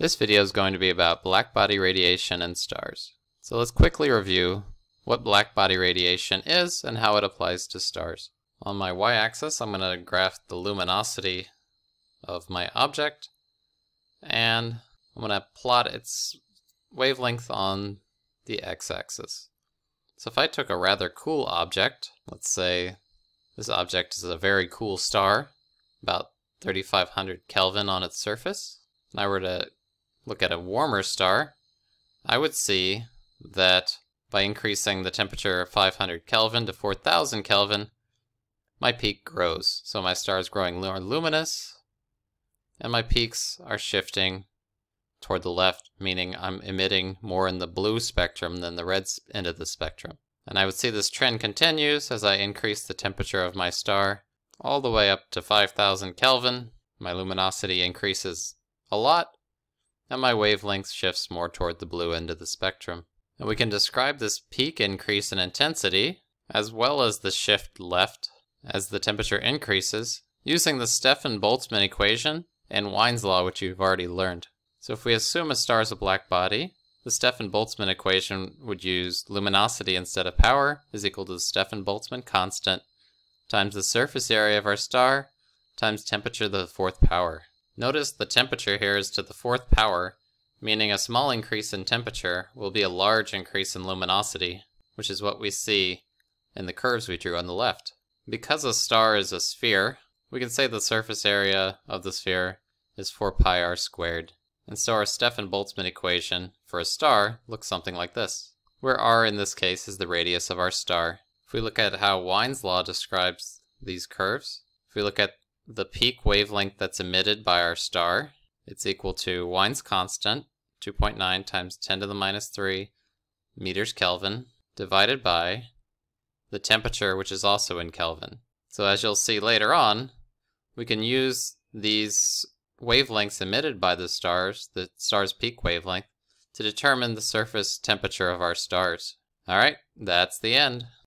This video is going to be about blackbody radiation in stars. So let's quickly review what blackbody radiation is and how it applies to stars. On my y-axis, I'm going to graph the luminosity of my object, and I'm going to plot its wavelength on the x-axis. So if I took a rather cool object, let's say this object is a very cool star, about 3500 Kelvin on its surface, and I were to look at a warmer star, I would see that by increasing the temperature of 500 Kelvin to 4000 Kelvin, my peak grows. So my star is growing more luminous, and my peaks are shifting toward the left, meaning I'm emitting more in the blue spectrum than the red end of the spectrum. And I would see this trend continues as I increase the temperature of my star all the way up to 5000 Kelvin. My luminosity increases a lot, and my wavelength shifts more toward the blue end of the spectrum. And we can describe this peak increase in intensity, as well as the shift left as the temperature increases, using the Stefan-Boltzmann equation and Wien's law, which you've already learned. So if we assume a star is a black body, the Stefan-Boltzmann equation would use luminosity instead of power is equal to the Stefan-Boltzmann constant times the surface area of our star times temperature to the fourth power. Notice the temperature here is to the fourth power, meaning a small increase in temperature will be a large increase in luminosity, which is what we see in the curves we drew on the left. Because a star is a sphere, we can say the surface area of the sphere is 4 pi r squared. And so our Stefan-Boltzmann equation for a star looks something like this, where r in this case is the radius of our star. If we look at how Wien's law describes these curves, if we look at the peak wavelength that's emitted by our star, it's equal to Wien's constant, 2.9 times 10 to the minus 3 meters Kelvin, divided by the temperature, which is also in Kelvin. So as you'll see later on, we can use these wavelengths emitted by the star's peak wavelength, to determine the surface temperature of our stars. Alright, that's the end.